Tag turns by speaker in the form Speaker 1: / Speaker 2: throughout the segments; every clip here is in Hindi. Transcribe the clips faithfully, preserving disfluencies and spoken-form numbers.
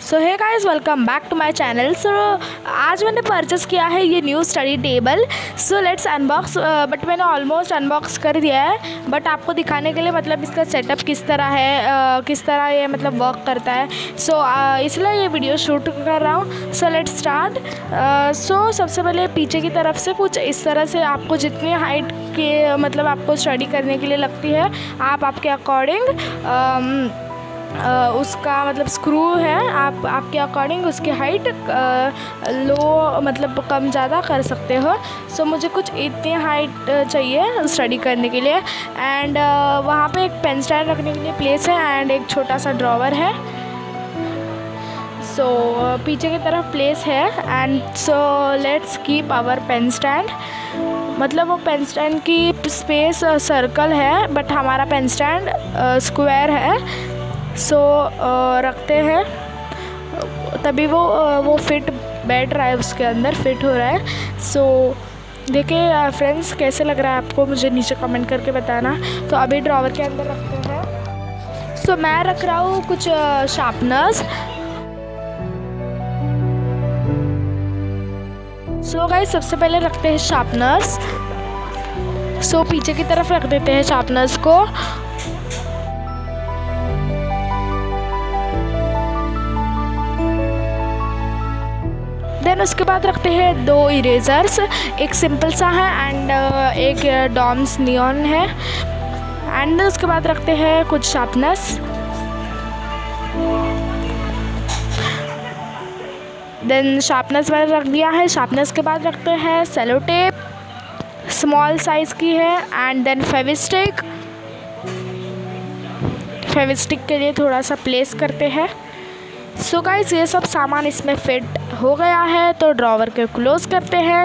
Speaker 1: So hey guys, welcome back to my channel. So आज मैंने परचेस किया है ये new study table. So let's unbox. But मैंने ऑलमोस्ट अनबॉक्स कर दिया है, बट आपको दिखाने के लिए मतलब इसका सेटअप किस तरह है, uh, किस तरह ये मतलब वर्क करता है। सो so, uh, इसलिए ये वीडियो शूट कर रहा हूँ। So let's start. सो सबसे पहले पीछे की तरफ से कुछ इस तरह से आपको जितनी हाइट के मतलब आपको स्टडी करने के लिए लगती है, आप आपके अकॉर्डिंग um, Uh, उसका मतलब स्क्रू है, आप आपके अकॉर्डिंग उसकी हाइट लो मतलब कम ज़्यादा कर सकते हो। सो so, मुझे कुछ इतनी हाइट चाहिए स्टडी करने के लिए। एंड uh, वहाँ पे एक पेन स्टैंड रखने के लिए प्लेस है एंड एक छोटा सा ड्रॉवर है। सो so, पीछे की तरफ प्लेस है। And so let's keep our pen stand. मतलब वो पेन स्टैंड की स्पेस सर्कल है, बट हमारा पेन स्टैंड स्क्वायर है। सो so, रखते हैं, तभी वो वो फिट बैठ रहा है, उसके अंदर फिट हो रहा है। सो so, देखिए फ्रेंड्स, कैसे लग रहा है आपको, मुझे नीचे कमेंट करके बताना। तो अभी ड्रॉवर के अंदर रखते हैं। सो so, मैं रख रहा हूँ कुछ शार्पनर्स। सो so, गाइस सबसे पहले रखते हैं शार्पनर्स। सो so, पीछे की तरफ रख देते हैं शार्पनर्स को। देन उसके बाद रखते हैं दो इरेजर्स, एक सिंपल सा है एंड एक डॉम्स नियॉन है। एंड उसके बाद रखते हैं कुछ शार्पनर्स। देन शार्पनर्स मैंने रख दिया है। शार्पनर्स के बाद रखते हैं सेलो टेप, स्मॉल साइज़ की है। And then Fevistick. फेविस्टिक के लिए थोड़ा सा प्लेस करते हैं। सो so गाइस, ये सब सामान इसमें फिट हो गया है, तो ड्रॉवर के क्लोज करते हैं।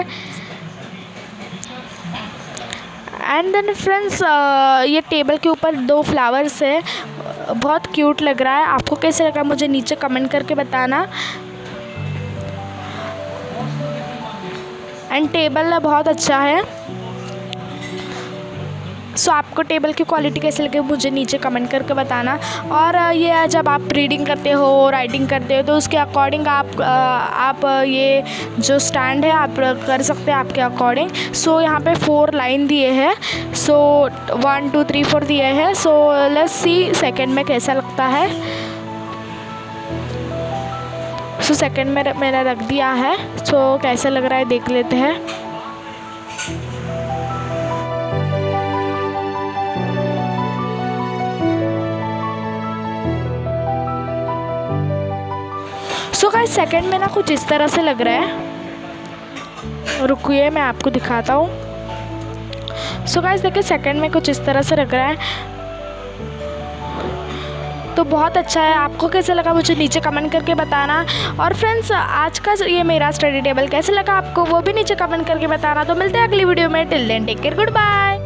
Speaker 1: एंड देन फ्रेंड्स, ये टेबल के ऊपर दो फ्लावर्स है, बहुत क्यूट लग रहा है। आपको कैसे लगा मुझे नीचे कमेंट करके बताना। एंड टेबल बहुत अच्छा है। सो so, आपको टेबल की क्वालिटी कैसे लगे मुझे नीचे कमेंट करके बताना। और ये जब आप रीडिंग करते हो, राइटिंग करते हो, तो उसके अकॉर्डिंग आप आप ये जो स्टैंड है आप कर सकते हैं आपके अकॉर्डिंग। सो so, यहाँ पे फोर लाइन दिए हैं। So one two three four दिए हैं। सो लेट्स सी सेकंड में कैसा लगता है। सो so, सेकंड में मैंने रख दिया है। सो so, कैसा लग रहा है देख लेते हैं। सो गाइस, सेकंड में ना कुछ इस तरह से लग रहा है। रुकिए मैं आपको दिखाता हूँ। सो गाइस देखिए, सेकंड में कुछ इस तरह से लग रहा है, तो बहुत अच्छा है। आपको कैसे लगा मुझे नीचे कमेंट करके बताना। और फ्रेंड्स, आज का ये मेरा स्टडी टेबल कैसे लगा आपको, वो भी नीचे कमेंट करके बताना। तो मिलते हैं अगली वीडियो में। Till then take care, good bye.